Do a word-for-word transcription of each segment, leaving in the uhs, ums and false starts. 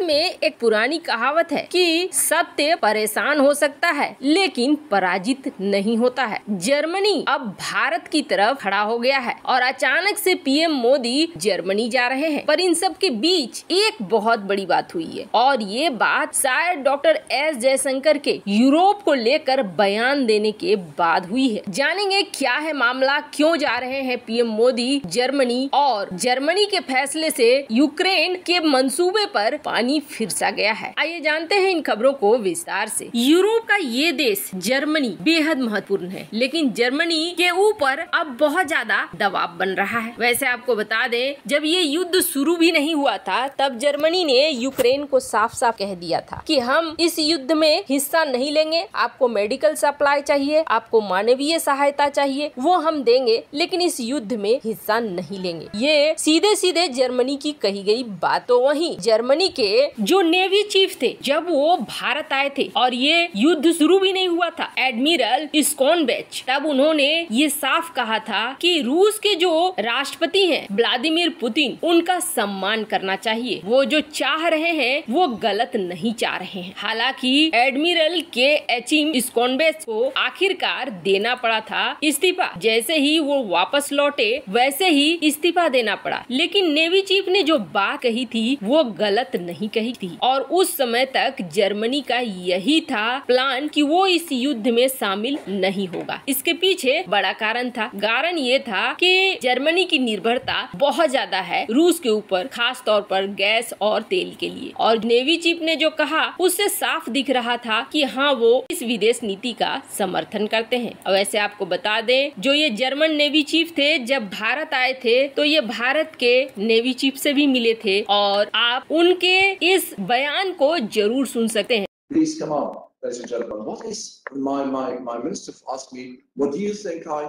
में एक पुरानी कहावत है कि सत्य परेशान हो सकता है लेकिन पराजित नहीं होता है। जर्मनी अब भारत की तरफ खड़ा हो गया है और अचानक से पीएम मोदी जर्मनी जा रहे हैं, पर इन सब के बीच एक बहुत बड़ी बात हुई है और ये बात शायद डॉक्टर एस जयशंकर के यूरोप को लेकर बयान देने के बाद हुई है। जानेंगे क्या है मामला, क्यों जा रहे हैं पीएम मोदी जर्मनी और जर्मनी के फैसले से यूक्रेन के मंसूबे पर पानी फिर सा गया है। आइए जानते हैं इन खबरों को विस्तार से। यूरोप का ये देश जर्मनी बेहद महत्वपूर्ण है, लेकिन जर्मनी के ऊपर अब बहुत ज्यादा दबाव बन रहा है। वैसे आपको बता दें, जब ये युद्ध शुरू भी नहीं हुआ था तब जर्मनी ने यूक्रेन को साफ साफ कह दिया था कि हम इस युद्ध में हिस्सा नहीं लेंगे, आपको मेडिकल सप्लाई चाहिए, आपको मानवीय सहायता चाहिए, वो हम देंगे, लेकिन इस युद्ध में हिस्सा नहीं लेंगे। ये सीधे सीधे जर्मनी की कही गई बात। तो वहीं जर्मनी के जो नेवी चीफ थे जब वो भारत आए थे और ये युद्ध शुरू भी नहीं हुआ था, एडमिरल स्कोनबेच, तब उन्होंने ये साफ कहा था कि रूस के जो राष्ट्रपति हैं व्लादिमीर पुतिन, उनका सम्मान करना चाहिए। वो जो चाह रहे हैं वो गलत नहीं चाह रहे हैं। हालांकि एडमिरल के एचिम स्कोनबेच को आखिरकार देना पड़ा था इस्तीफा। जैसे ही वो वापस लौटे वैसे ही इस्तीफा देना पड़ा, लेकिन नेवी चीफ ने जो बात कही थी वो गलत नहीं कही थी और उस समय तक जर्मनी का यही था प्लान कि वो इस युद्ध में शामिल नहीं होगा। इसके पीछे बड़ा कारण था। कारण ये था कि जर्मनी की निर्भरता बहुत ज्यादा है रूस के ऊपर, खास तौर पर गैस और तेल के लिए, और नेवी चीफ ने जो कहा उससे साफ दिख रहा था कि हाँ वो इस विदेश नीति का समर्थन करते हैं। और वैसे आपको बता दें, जो ये जर्मन नेवी चीफ थे जब भारत आए थे तो ये भारत के नेवी चीफ से भी मिले थे और आप उनके इस बयान को जरूर सुन सकते हैं। Please come on, ladies and gentlemen. What is my my my minister asked me? What do you think I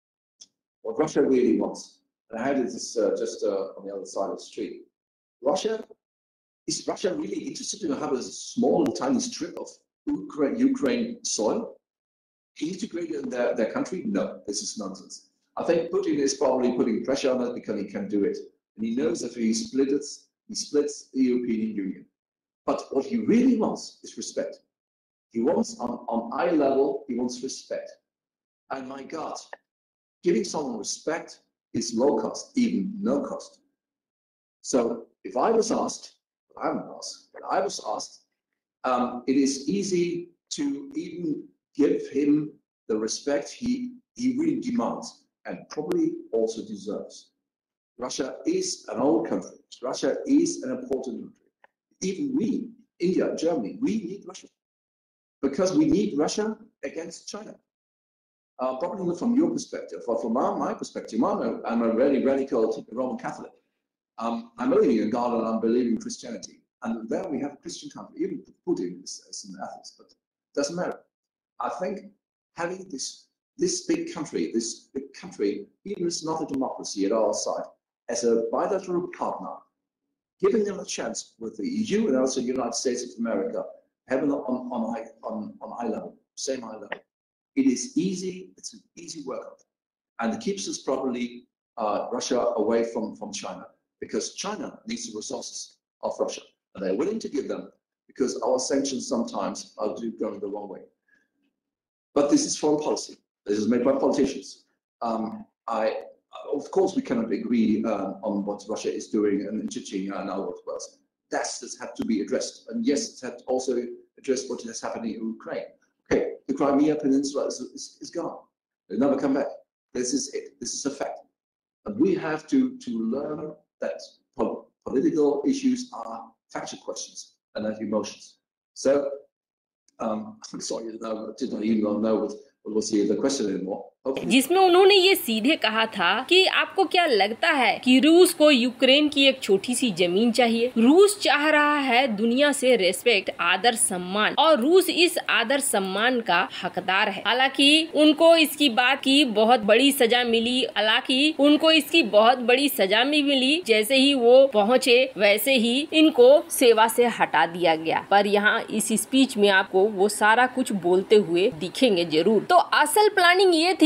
what Russia really wants? And I had this uh, just uh, on the other side of the street. Russia is Russia really interested to have a small, tiny strip of Ukraine, Ukraine soil integrated in their, their country? No, this is nonsense. I think Putin is probably putting pressure on it because he can do it, and he knows that if he splits, he splits the European Union. But what he really wants is respect. He wants, on, on eye level, he wants respect. And my God, giving someone respect is low cost, even no cost. So if I was asked, I haven't asked, but I was asked, um, it is easy to even give him the respect he, he really demands and probably also deserves. Russia is an old country. Russia is an important country. Even we, India, Germany, we need Russia because we need Russia against China. Uh, probably not from your perspective, but from my, my perspective, I'm a, I'm a very radical Roman Catholic. Um, I'm believing in God and I'm believing in Christianity. And there we have a Christian country, even Putin is, is in Athens, but it doesn't matter. I think having this, this big country, this big country, even if it's not a democracy at our side, as a bilateral partner, giving them a chance with the E U and also the United States of America, having on on high on, on eye level, same eye level. It is easy, it's an easy workout. And it keeps us probably uh, Russia away from, from China, because China needs the resources of Russia. And they're willing to give them because our sanctions sometimes are going the wrong way. But this is foreign policy. This is made by politicians. Um, I Of course, we cannot agree um, on what Russia is doing in Chechnya and other else. That's that had to be addressed. And yes, it had also addressed what is happening in Ukraine. Okay, the Crimea Peninsula is, is, is gone. They'll never come back. This is it. This is a fact. And we have to, to learn that po political issues are factual questions and not emotions. So, um, I'm sorry, I did not even know what, what was the, the question anymore. जिसमें उन्होंने ये सीधे कहा था कि आपको क्या लगता है कि रूस को यूक्रेन की एक छोटी सी जमीन चाहिए? रूस चाह रहा है दुनिया से रेस्पेक्ट, आदर सम्मान, और रूस इस आदर सम्मान का हकदार है। हालांकि उनको इसकी बात की बहुत बड़ी सजा मिली, हालांकि उनको इसकी बहुत बड़ी सजा भी मिली। जैसे ही वो पहुंचे वैसे ही इनको सेवा से हटा दिया गया। पर यहाँ इस स्पीच में आपको वो सारा कुछ बोलते हुए दिखेंगे जरूर। तो असल प्लानिंग ये थी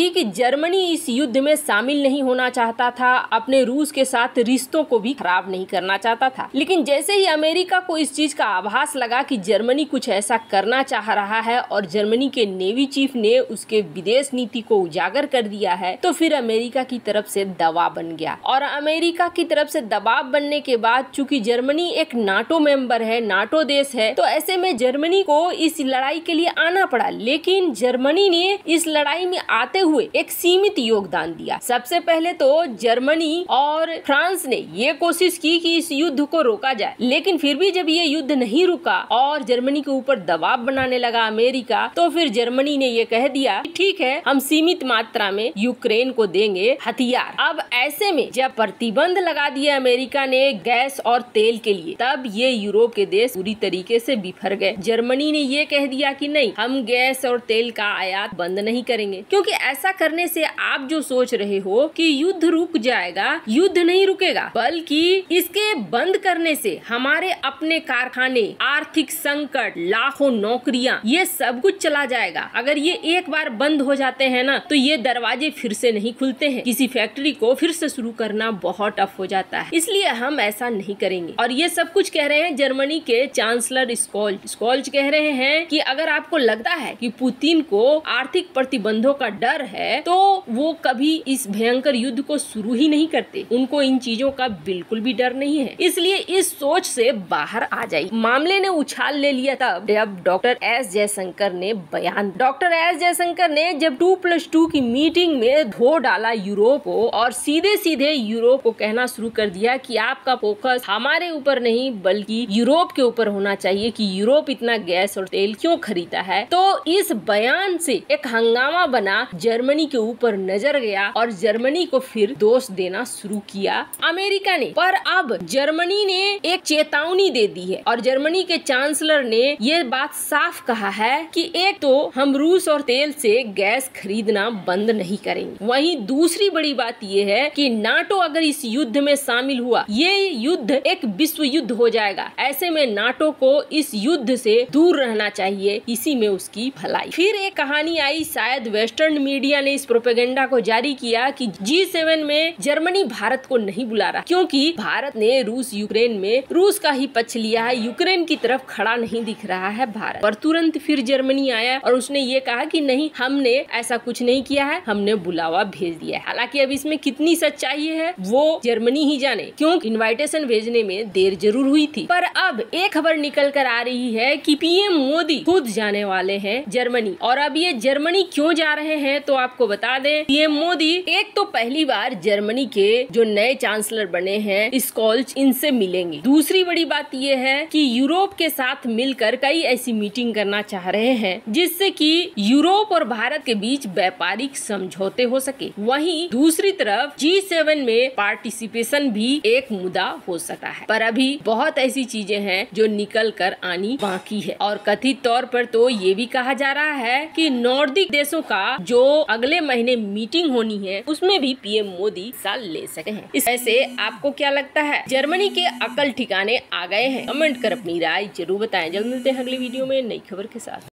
कि जर्मनी इस युद्ध में शामिल नहीं होना चाहता था, अपने रूस के साथ रिश्तों को भी खराब नहीं करना चाहता था। लेकिन जैसे ही अमेरिका को इस चीज का आभास लगा कि जर्मनी कुछ ऐसा करना चाह रहा है और जर्मनी के नेवी चीफ ने उसके विदेश नीति को उजागर कर दिया है, तो फिर अमेरिका की तरफ से दबाव बन गया। और अमेरिका की तरफ से दबाव बनने के बाद चूंकि जर्मनी एक नाटो मेंबर है, नाटो देश है, तो ऐसे में जर्मनी को इस लड़ाई के लिए आना पड़ा। लेकिन जर्मनी ने इस लड़ाई में आते हुए एक सीमित योगदान दिया। सबसे पहले तो जर्मनी और फ्रांस ने ये कोशिश की कि इस युद्ध को रोका जाए, लेकिन फिर भी जब ये युद्ध नहीं रुका और जर्मनी के ऊपर दबाव बनाने लगा अमेरिका, तो फिर जर्मनी ने ये कह दिया ठीक है, हम सीमित मात्रा में यूक्रेन को देंगे हथियार। अब ऐसे में जब प्रतिबंध लगा दिया अमेरिका ने गैस और तेल के लिए, तब ये यूरोप के देश पूरी तरीके से बिफर गए। जर्मनी ने ये कह दिया कि नहीं, हम गैस और तेल का आयात बंद नहीं करेंगे, क्योंकि ऐसा करने से आप जो सोच रहे हो कि युद्ध रुक जाएगा, युद्ध नहीं रुकेगा, बल्कि इसके बंद करने से हमारे अपने कारखाने, आर्थिक संकट, लाखों नौकरियां, ये सब कुछ चला जाएगा। अगर ये एक बार बंद हो जाते हैं ना, तो ये दरवाजे फिर से नहीं खुलते हैं। किसी फैक्ट्री को फिर से शुरू करना बहुत टफ हो जाता है, इसलिए हम ऐसा नहीं करेंगे। और ये सब कुछ कह रहे हैं जर्मनी के चांसलर स्कोल्ज। स्कोल्ज कह रहे हैं कि अगर आपको लगता है कि पुतिन को आर्थिक प्रतिबंधों का डर है, तो वो कभी इस भयंकर युद्ध को शुरू ही नहीं करते। उनको इन चीजों का बिल्कुल भी डर नहीं है, इसलिए इस सोच से बाहर आ जाइए। मामले ने उछाल ले लिया तब जब डॉक्टर एस जयशंकर ने बयान डॉक्टर एस जयशंकर ने जब टू प्लस टू की मीटिंग में धो डाला यूरोप को और सीधे सीधे यूरोप को कहना शुरू कर दिया कि आपका फोकस हमारे ऊपर नहीं बल्कि यूरोप के ऊपर होना चाहिए कि यूरोप इतना गैस और तेल क्यों खरीदता है। तो इस बयान से एक हंगामा बना, जर्मनी के ऊपर नजर गया और जर्मनी को फिर दोष देना शुरू किया अमेरिका ने। पर अब जर्मनी ने एक चेतावनी दे दी है और जर्मनी के चांसलर ने ये बात साफ कहा है कि एक तो हम रूस और तेल से गैस खरीदना बंद नहीं करेंगे, वहीं दूसरी बड़ी बात ये है कि नाटो अगर इस युद्ध में शामिल हुआ, ये युद्ध एक विश्व युद्ध हो जाएगा। ऐसे में नाटो को इस युद्ध से दूर रहना चाहिए, इसी में उसकी भलाई। फिर एक कहानी आई, शायद वेस्टर्न मीडिया ने इस प्रोपेगेंडा को जारी किया कि जी सेवन में जर्मनी भारत को नहीं बुला रहा, क्योंकि भारत ने रूस यूक्रेन में रूस का ही पक्ष लिया है, यूक्रेन की तरफ खड़ा नहीं दिख रहा है भारत। पर तुरंत फिर जर्मनी आया और उसने ये कहा कि नहीं, हमने ऐसा कुछ नहीं किया है, हमने बुलावा भेज दिया है। हालांकि अब इसमें कितनी सच्चाई है वो जर्मनी ही जाने, क्योंकि इनविटेशन भेजने में देर जरूर हुई थी। पर अब एक खबर निकल कर आ रही है कि पीएम मोदी खुद जाने वाले हैं जर्मनी। और अब ये जर्मनी क्यों जा रहे हैं तो आपको बता दें, पीएम मोदी एक तो पहली बार जर्मनी के जो नए चांसलर बने हैं स्कोल्ज, इनसे मिलेंगे। दूसरी बड़ी बात ये है कि यूरोप के साथ मिलकर कई ऐसी मीटिंग करना चाह रहे हैं जिससे कि यूरोप और भारत के बीच व्यापारिक समझौते हो सके। वहीं दूसरी तरफ जी सेवन में पार्टिसिपेशन भी एक मुद्दा हो सकता है। पर अभी बहुत ऐसी चीजें हैं जो निकल कर आनी बाकी है और कथित तौर पर तो ये भी कहा जा रहा है कि नॉर्डिक देशों का जो अगले महीने मीटिंग होनी है उसमें भी पीएम मोदी हिस्सा ले सके हैं। इससे आपको क्या लगता है, जर्मनी के अकल ठिकाने आ गए हैं? कमेंट कर अपनी राय जरूर बताएं। जल्द मिलते हैं अगली वीडियो में नई खबर के साथ।